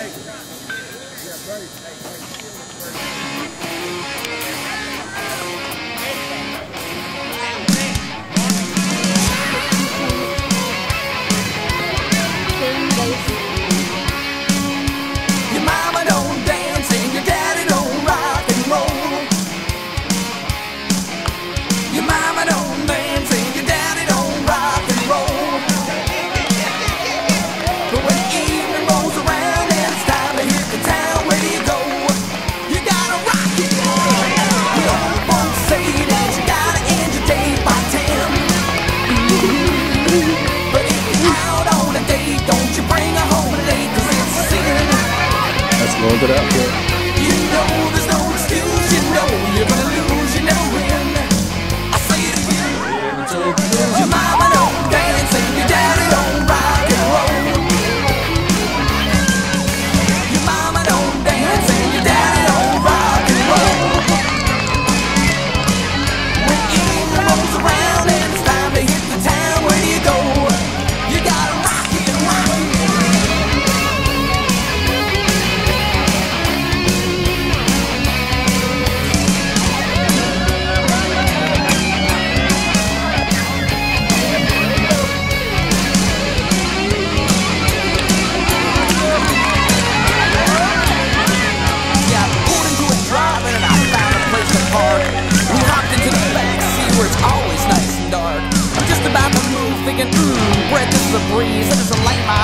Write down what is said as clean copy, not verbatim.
Your mama don't dance and your daddy don't rock and roll. Your mama don't dance and your daddy don't rock and roll. But when evening rolls around and it's time to hit the town, where do you go? You gotta rock it. The old folks say that you gotta end your day by 10. But if you're out on a date, don't you bring her home late, 'cause it's a sin. Let's load it up here. You know there's no excuse, you know you're gonna lose, you never win. I say it again. Your mama don't dance and your daddy don't rock and roll. Your mama don't dance and your daddy don't rock and roll. When evening rolls around and it's time to hit the town, where do you go? You gotta rock it, rock it. Yeah, I pulled into a drive-in and I found a place to park. We hopped into the back seat where it's always nice and dark. I'm just about to move, thinking, Brett, this is a breeze. That is a lame